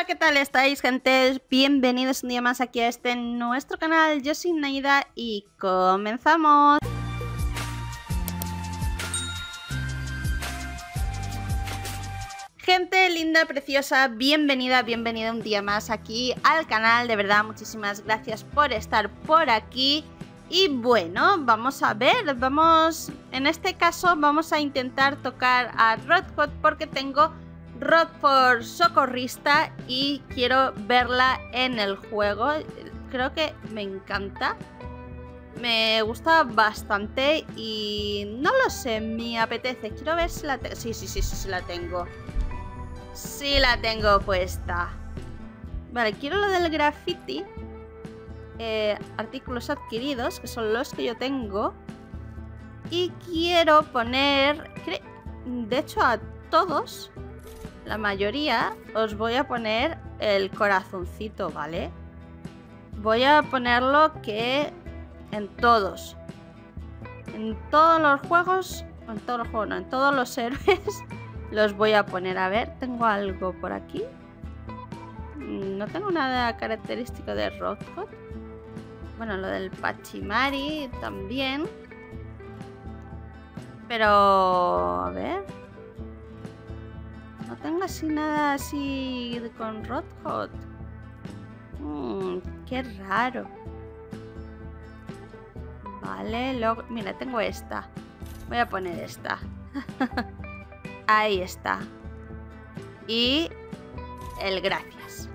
¿qué tal estáis, gente? Bienvenidos un día más aquí a nuestro canal. Yo soy Naida y comenzamos. Gente linda, preciosa, bienvenida un día más aquí al canal. De verdad, muchísimas gracias por estar por aquí. Y bueno, vamos a ver, en este caso vamos a intentar tocar a Rodhot porque tengo Rodhot socorrista y quiero verla en el juego. Creo que me encanta, me gusta bastante y no lo sé, me apetece. Quiero ver si la tengo. Sí, la tengo. Sí la tengo puesta. Vale, quiero lo del graffiti. Artículos adquiridos, que son los que yo tengo. Y quiero poner, de hecho a todos, la mayoría, os voy a poner el corazoncito, ¿vale? Voy a ponerlo que en todos. En todos los juegos, en todos los héroes los voy a poner. A ver, ¿tengo algo por aquí? No tengo nada característico de Rodhot. Bueno, lo del Pachimari también. Pero, a ver. No tengo así nada así con Rodhot. Qué raro. Vale, luego, mira, tengo esta. Voy a poner esta. Ahí está. Y el gracias.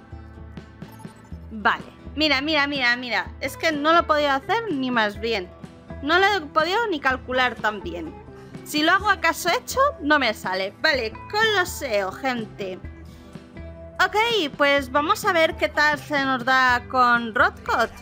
Vale. Mira. Es que no lo he podido hacer ni más bien. No lo he podido ni calcular tan bien. Si lo hago acaso hecho, no me sale. Vale, Coloseo, gente. Ok, pues vamos a ver qué tal se nos da con Rodhot.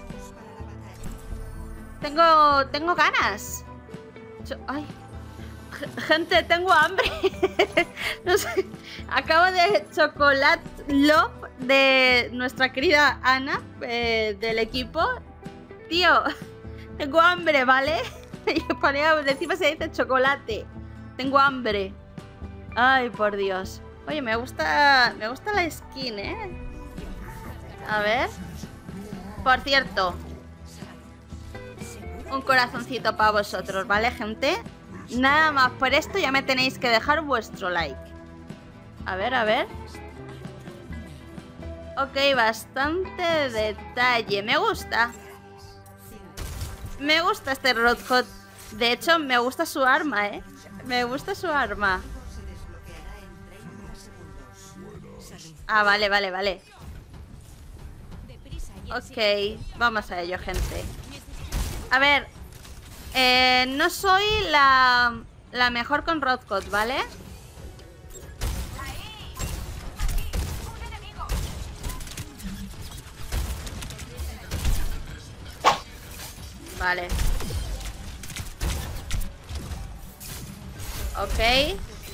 Tengo ganas. Ay, gente, tengo hambre. No sé. Acabo de Chocolate Love de nuestra querida Ana, del equipo. Tío, tengo hambre, ¿vale? Encima se dice chocolate. Tengo hambre. Ay, por Dios. Oye, me gusta la skin, ¿eh? A ver. Por cierto, un corazoncito para vosotros, ¿vale, gente? Nada más por esto ya me tenéis que dejar vuestro like. A ver. Ok, bastante detalle. Me gusta. Me gusta este Rodhot. De hecho, me gusta su arma, ¿eh? Me gusta su arma. Ah, vale. Ok, vamos a ello, gente. A ver, no soy la mejor con Rodhot, ¿vale? Vale. Ok.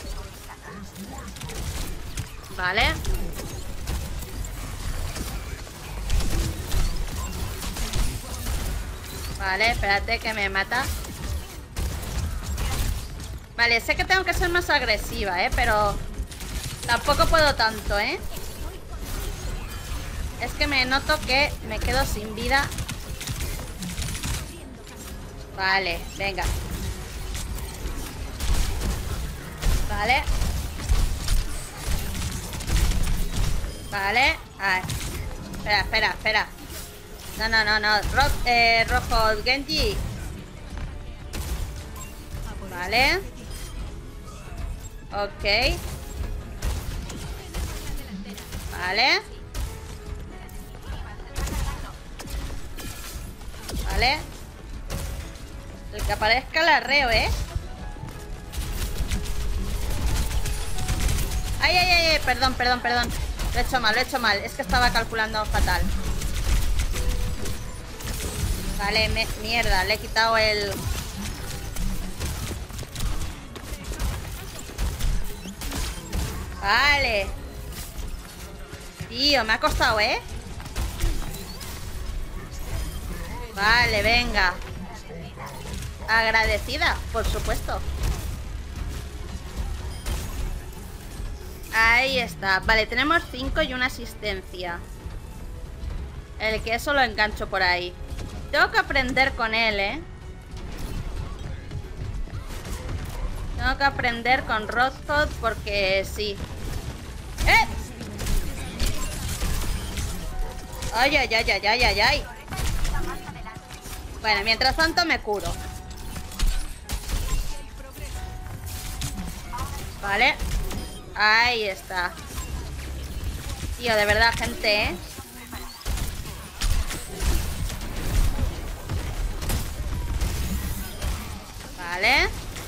Vale. Vale, espérate que me mata. Vale, sé que tengo que ser más agresiva, pero tampoco puedo tanto, Es que me noto que me quedo sin vida. Vale, venga. Vale. A ver. Espera. No. Rojo, Genji. Vale. Ok. Vale. El que aparezca el arreo, Ay, perdón. Lo he hecho mal. Es que estaba calculando fatal. Vale, mierda, le he quitado el... Vale. Tío, me ha costado, Vale, venga. Agradecida, por supuesto. Ahí está. Vale, tenemos 5 y una asistencia. El que eso lo engancho por ahí. Tengo que aprender con él, ¿eh? Tengo que aprender con Rothkot porque sí. ¡Eh! ¡Ay, ay, ay, ay, ay, ay, ay! Bueno, mientras tanto me curo. Vale. Ahí está. Tío, de verdad, gente, ¿eh? Vale.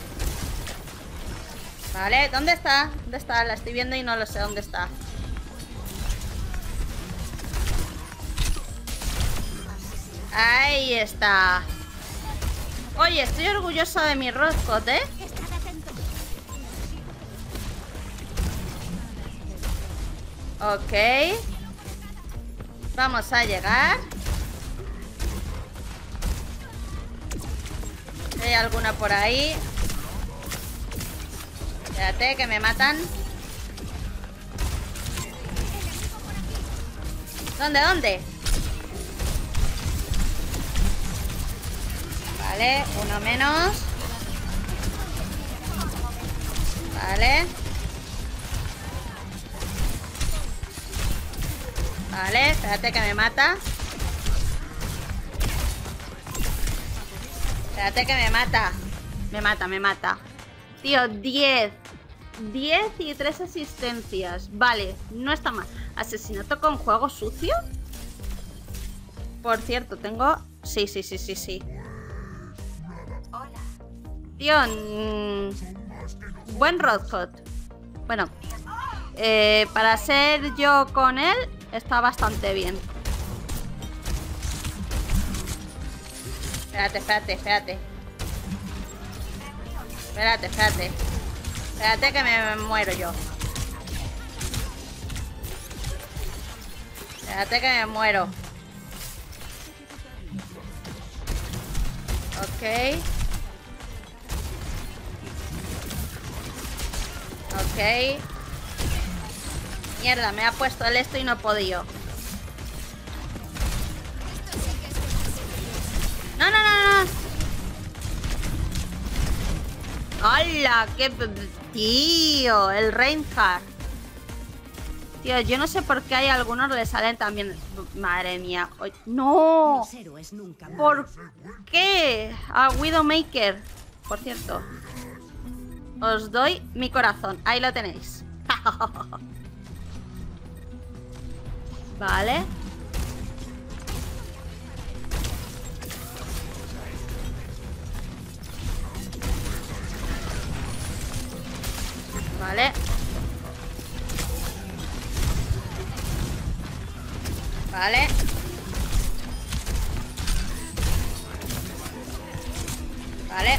Vale, ¿dónde está? ¿Dónde está? La estoy viendo y no lo sé dónde está. Ahí está. Oye, estoy orgullosa de mi Rothkot, ¿eh? Ok. Vamos a llegar. ¿Hay alguna por ahí? Espérate, que me matan. ¿Dónde? ¿Dónde? Vale, uno menos. Vale. Vale, espérate que me mata. Espérate que me mata. Me mata. Tío, 10. 10 y 3 asistencias. Vale, no está mal. ¿Asesinato con juego sucio? Por cierto, tengo... Sí. Tío, buen Rothkot. Bueno, para ser yo con él, está bastante bien. Espérate. Espérate que me muero yo. Espérate que me muero. Ok. Mierda, me ha puesto el esto y no he podido. No. ¡Hala! ¡Qué... Tío! El Reinhardt. Tío, yo no sé por qué hay algunos le salen también... Madre mía. ¡No! ¿Por qué? A Widowmaker. Por cierto. Os doy mi corazón. Ahí lo tenéis. Vale. Vale. Vale. Vale.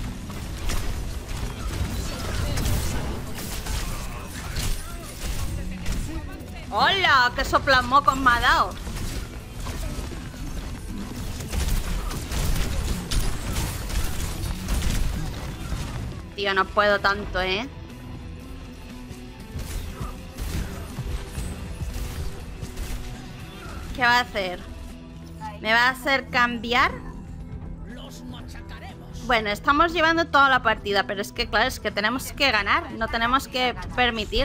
¡Hola! ¡Qué soplamocos me ha dado! Tío, no puedo tanto, ¿eh? ¿Qué va a hacer? ¿Me va a hacer cambiar? Bueno, estamos llevando toda la partida, pero es que, claro, es que tenemos que ganar. No tenemos que permitir.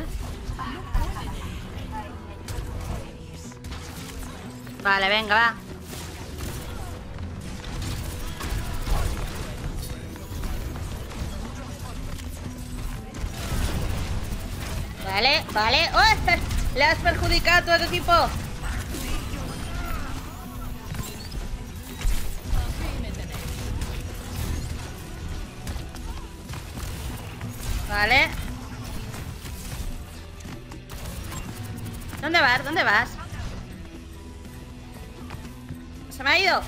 Vale, venga, va. Vale. ¡Oh! Le has perjudicado a tu equipo. Vale. ¿Dónde vas? ¿Dónde vas? Se me ha ido.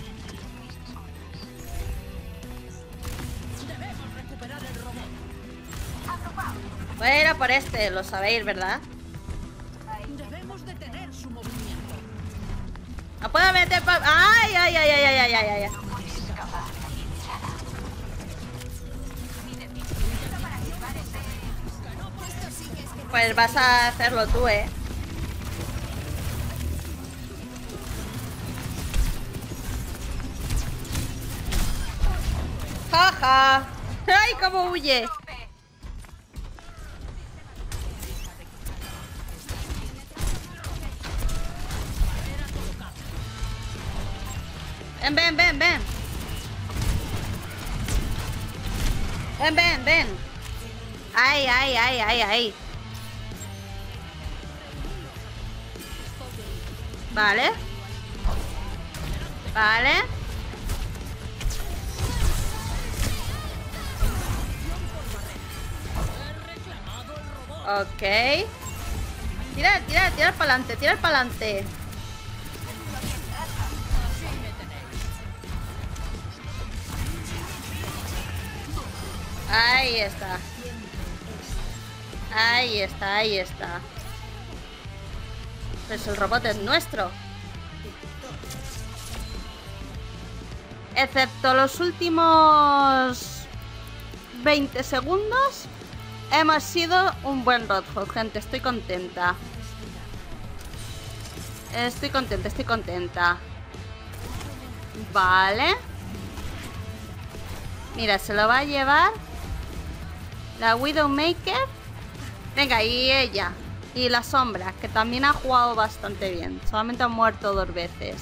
Voy a ir a por este, lo sabéis, ¿verdad? Debemos detener su movimiento. No puedo meter... ¡Ay! Pues vas a hacerlo tú, ¿eh? ¡Jaja! ¡Ay, cómo huye! Ven, ven, ven, ven. Ven, ven, ven. Ay, ay, ay, ay, ay. Vale. Vale. Ok. Tira, tira, tira para adelante, tira para adelante. Ahí está. Ahí está, ahí está. Pues el robot es nuestro. Excepto los últimos 20 segundos, hemos sido un buen Roadhog, gente. Estoy contenta. Estoy contenta, estoy contenta. Vale. Mira, se lo va a llevar la Widowmaker. Venga, y ella. Y la sombra, que también ha jugado bastante bien. Solamente ha muerto 2 veces.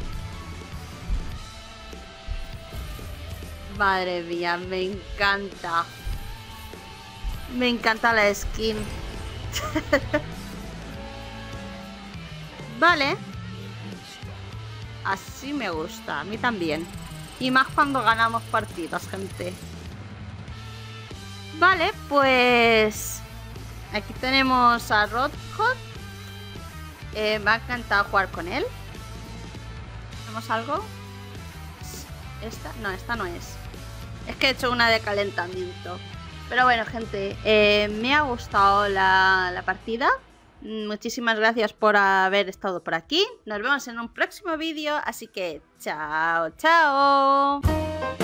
Madre mía, me encanta. Me encanta la skin. Vale. Así me gusta, a mí también. Y más cuando ganamos partidas, gente. Vale, pues... aquí tenemos a Roadhog. Me ha encantado jugar con él. ¿Tenemos algo? ¿Esta? No, esta no es. Es que he hecho una de calentamiento. Pero bueno, gente, me ha gustado la partida. Muchísimas gracias por haber estado por aquí. Nos vemos en un próximo vídeo. Así que chao, chao.